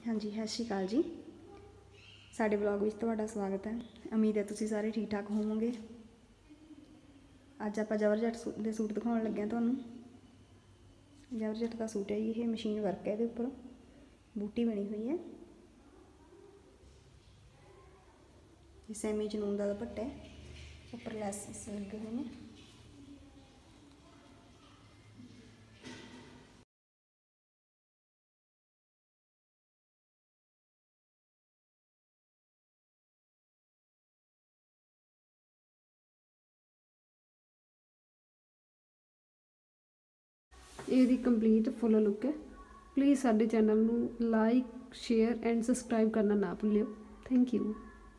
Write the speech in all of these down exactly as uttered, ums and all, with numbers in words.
हाँ जी, सत श्री अकाल जी। साडे ब्लॉग में तुहाडा स्वागत है। उम्मीद है तुसीं सारे ठीक ठाक होवोगे। अज आपां जॉर्जेट दे सूट दिखाउण लगे तुहानूं। जॉर्जेट का सूट है जी, ये मशीन वर्क है, इहदे उपर बूटी बनी हुई है। ये सैमी चनून का दुपट्टा है, उपर लैस लगे हुए हैं। ਇਹਦੀ ਕੰਪਲੀਟ ਫੁੱਲ ਲੁੱਕ ਹੈ। ਪਲੀਜ਼ ਸਾਡੇ ਚੈਨਲ ਨੂੰ ਲਾਈਕ ਸ਼ੇਅਰ ਐਂਡ ਸਬਸਕ੍ਰਾਈਬ ਕਰਨਾ ਨਾ ਭੁੱਲਿਓ। Thank you.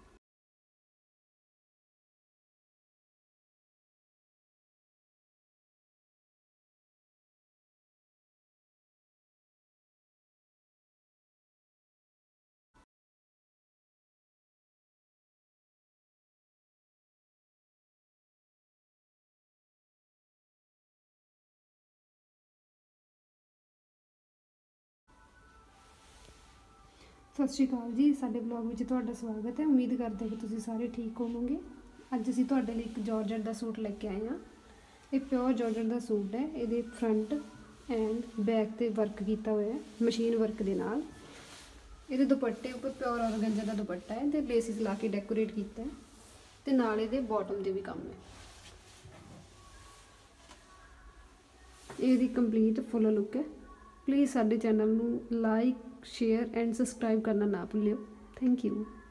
ਸਤਿ ਸ਼੍ਰੀ ਅਕਾਲ ਜੀ। ਸਾਡੇ ਬਲੌਗ ਵਿੱਚ ਤੁਹਾਡਾ ਸਵਾਗਤ ਹੈ। ਉਮੀਦ ਕਰਦੇ ਕਿ ਤੁਸੀਂ ਸਾਰੇ ਠੀਕ ਹੋਵੋਗੇ। ਅੱਜ ਅਸੀਂ ਤੁਹਾਡੇ ਲਈ ਇੱਕ ਜਾਰਜਟ ਦਾ ਸੂਟ ਲੈ ਕੇ ਆਏ ਹਾਂ। ਇਹ ਪਿਓਰ ਜਾਰਜਟ ਦਾ ਸੂਟ ਹੈ। ਇਹਦੇ ਫਰੰਟ ਐਂਡ ਬੈਕ ਤੇ ਵਰਕ ਕੀਤਾ ਹੋਇਆ ਹੈ ਮਸ਼ੀਨ ਵਰਕ ਦੇ ਨਾਲ। ਇਹਦੇ ਦੁਪੱਟੇ ਉੱਪਰ ਪਿਓਰ ਔਰਗੈਂਜਾ ਦਾ ਦੁਪੱਟਾ ਹੈ ਤੇ ਲੇਸਿਸ ਲਾ ਕੇ ਡੈਕੋਰੇਟ ਕੀਤਾ ਹੈ ਤੇ ਨਾਲ ਇਹਦੇ ਬਾਟਮ ਦੇ ਵੀ ਕੰਮ ਹੈ। ਇਹਦੀ ਕੰਪਲੀਟ ਫੁੱਲ ਲੁੱਕ ਹੈ। प्लीज़ साडे चैनल नू लाइक शेयर एंड सबसक्राइब करना ना भूलियो। Thank you.